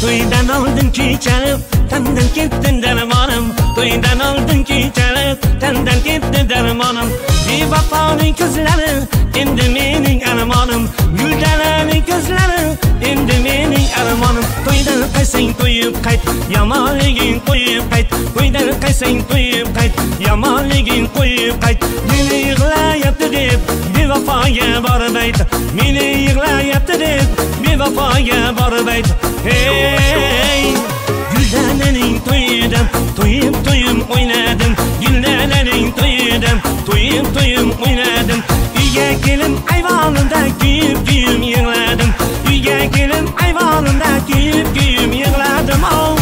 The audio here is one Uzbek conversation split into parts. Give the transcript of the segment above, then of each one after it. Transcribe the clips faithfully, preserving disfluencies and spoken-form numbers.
To'ydan oldin kechalib tandan ketdi darmonim, to'ydan oldin kechalib tandan ketdi darmonim. Bevafoning ko'zlari endi mening armonim, Guldananing ko'zlari endi mening armonim. To'ydan qaysang to'yib qayt, yomonliging qo'yib qayt. To'ydan qaysang to'yib qayt, yomonliging qo'yib qayt. Meni yig'layapti deb bevafoga borib ayt, meni yig'layapti deb bevafoga borib ayt. Hey, Guldananing to'yidan to'yib to'yib o'ynadim, Guldananing to'yidan to'yib to'yib o'ynadim. Uyga kelib ayvonimda kuyib kuyib yig'ladim, uyga kelib ayvonimda kuyib kuyib yig'ladim. Oh,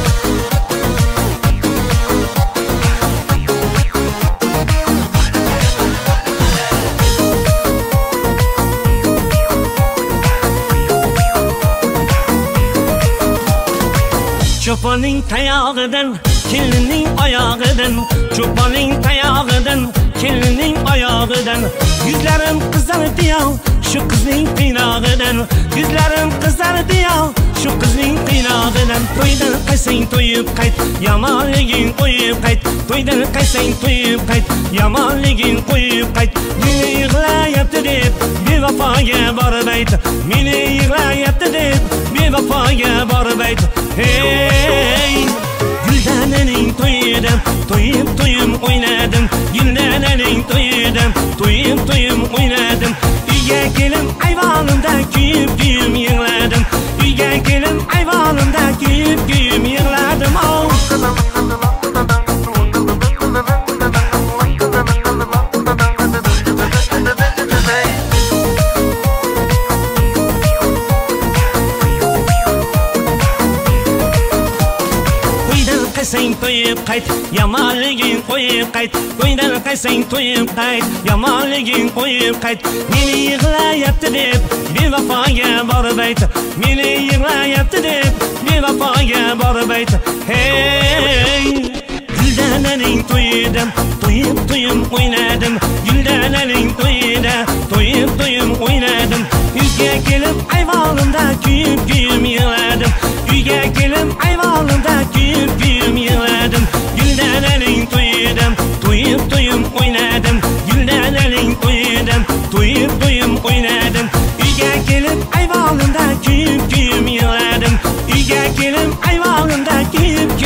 cho'ponning tayog'idan, kelinning oyog'idan, cho'ponning tayog'idan, kelinning oyog'idan. Yuzlarim qizardi-yu, shu qizning qiynog'idan. Yuzlarim qizardi-yu, shu qizning qiynog'idan. To'ydan qaysang to'yib qayt, yomonliging qo'yib qayt. To'ydan qaysang to'yib qayt, yomonliging qo'yib qayt. Meni yig'layapti deb bevafoga borib ayt, meni yig'layapti deb bevafoga borib ayt. Hey, Guldananing to'yidan to'yib to'yib o'ynadim, Guldananing to'yidan to'yib to'yib o'ynadim. Uyga kelib ayvonimda kuyib kuyib yig'ladim, uyga kelib ayvonimda kuyib kuyib yig'ladim. Oh, qaysang to'yib qayt, yomonliging qo'yib qayt. To'ydan qaysang to'yib qayt, yomonliging qo'yib qayt. Meni yig'layapti deb bevafoga borib ayt, meni yig'layapti deb bevafoga borib ayt. Hey, Guldananing to'yidan to'yib to'yib o'ynadim, Guldananing to'yida to'yib to'yib o'ynadim. Uyga kelib ayvonimda kuyib kuyib yig'ladim, uyga kelib ayvonimda kuyib kuyib yig'ladim. Guldananing to'yidan to'yib to'yib o'ynadim, Guldananing to'yidan to'yib to'yib o'ynadim. Uyga kelib ayvonimda kuyib kuyib yig'ladim, uyga kelib ayvonimda kuyib